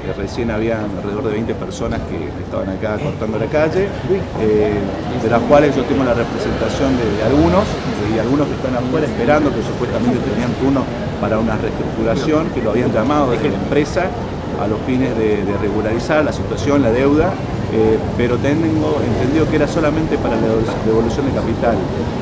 recién habían alrededor de 20 personas que estaban acá cortando la calle, de las cuales yo tengo la representación de algunos, y algunos que están afuera esperando, que supuestamente tenían turno para una reestructuración, que lo habían llamado desde la empresa a los fines de regularizar la situación, la deuda, pero tengo entendido que era solamente para la devolución de capital.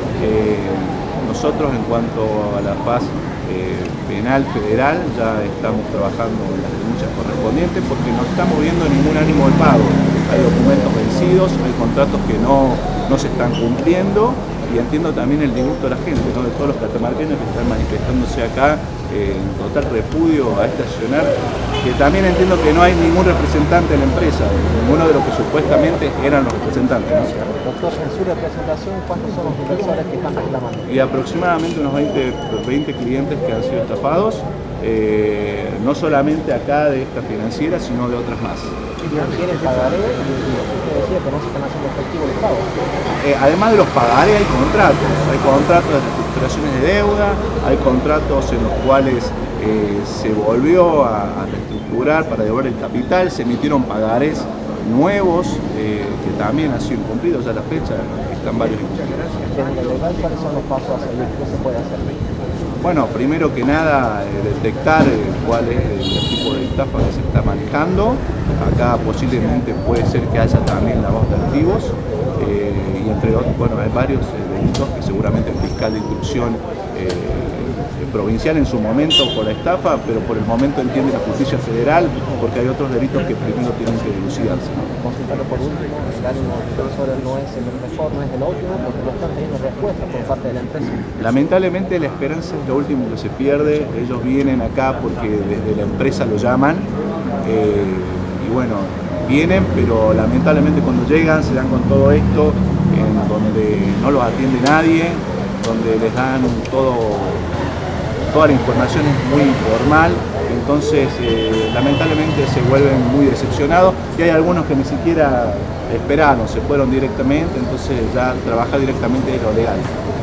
Nosotros, en cuanto a la faz penal federal, ya estamos trabajando en las denuncias correspondientes porque no estamos viendo ningún ánimo de pago. Hay documentos vencidos, hay contratos que no se están cumpliendo, y entiendo también el disgusto de la gente, ¿no? De todos los catamarqueños que están manifestándose acá en total repudio a este accionar, que también entiendo que no hay ningún representante de la empresa, ninguno de los que supuestamente eran los representantes, ¿no? Doctor, en su representación, ¿cuántos son los inversores que están reclamando? Y aproximadamente unos 20 clientes que han sido estafados, no solamente acá de esta financiera, sino de otras más. ¿Tienen pagaré? Usted decía que no se están haciendo efectivos los pagos. Además de los pagaré, hay contratos de reestructuraciones de deuda, hay contratos en los cuales se volvió a reestructurar para devolver el capital, se emitieron pagarés nuevos que también han sido incumplidos, ya a la fecha están varios incumplidos. En lo legal, ¿cuáles son los pasos a seguir? ¿Qué se puede hacer? Bueno, primero que nada, detectar cuál es el tipo de estafa que se está manejando. Acá posiblemente puede ser que haya también lavado de activos, y entre otros, bueno, hay varios delitos que seguramente el fiscal de instrucción provincial en su momento por la estafa, pero por el momento entiende la justicia federal, porque hay otros delitos que primero tienen que dilucidarse, ¿no? Consultarlo por último, el ánimo del profesor no es el mejor, no es el óptimo, porque no están teniendo respuesta por parte de la empresa. Lamentablemente la esperanza es lo último que se pierde. Ellos vienen acá porque desde la empresa lo llaman, y bueno, vienen, pero lamentablemente cuando llegan se dan con todo esto, en donde no los atiende nadie, donde les dan toda la información es muy informal, entonces lamentablemente se vuelven muy decepcionados, y hay algunos que ni siquiera esperaron, se fueron directamente, entonces ya trabajar directamente es lo legal.